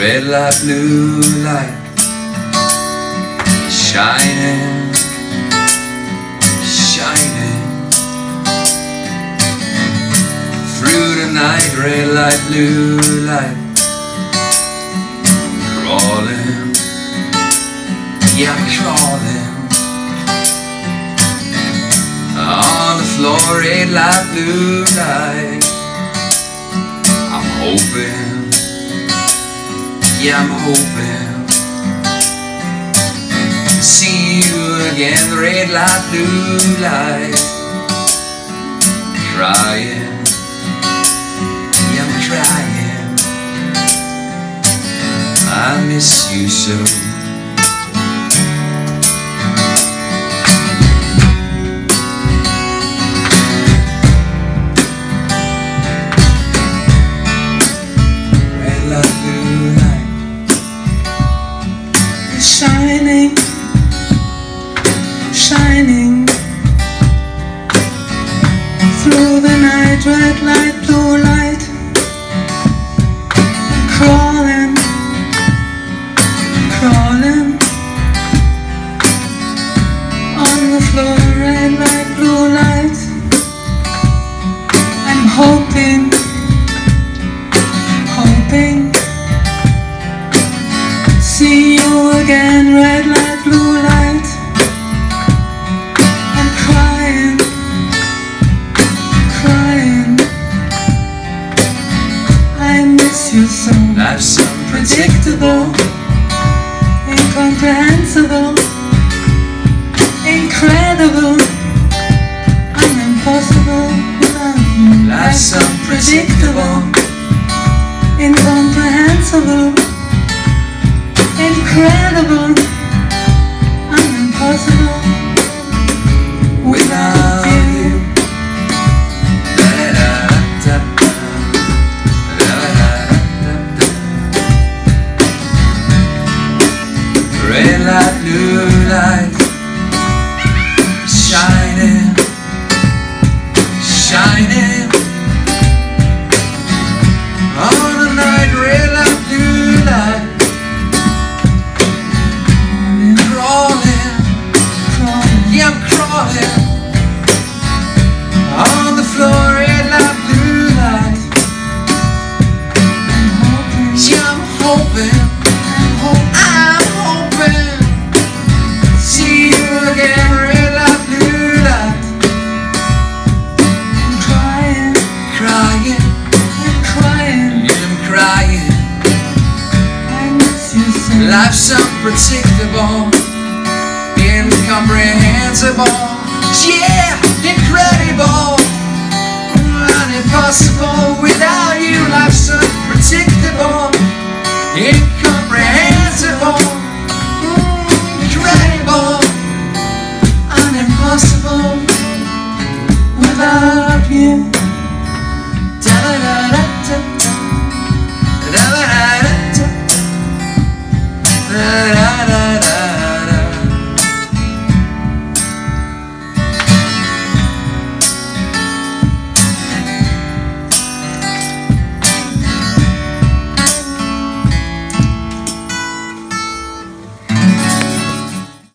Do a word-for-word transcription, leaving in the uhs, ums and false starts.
red light, blue light, shining, shining through the night. Red light, blue light, crawling, yeah, I'm crawling on the floor. Red light, blue light, I'm hoping, yeah, I'm hoping to see you again. Red light, blue light, crying, yeah, I'm crying, I miss you so. Shining, shining through the night. Red light, blue light, crawling, crawling on the floor. Red light, blue light, I'm hoping, hoping see you again. Red light, blue light, I'm crying, crying, I miss you so. Life's unpredictable, incomprehensible, incredible, impossible without you. Life's unpredictable, incomprehensible, incredible, and impossible without you. Red light, blue light, shining, shining on the night. Red light, blue light, I'm crawling on the floor. Red light, blue light, yeah, I'm hoping, I'm hoping see you again. Red light, blue light, I'm crying, crying, I'm crying, yeah, I'm crying, I miss you so. Life's unpredictable, incomprehensible, yeah, incredible, and impossible without you. Life's unpredictable, incomprehensible.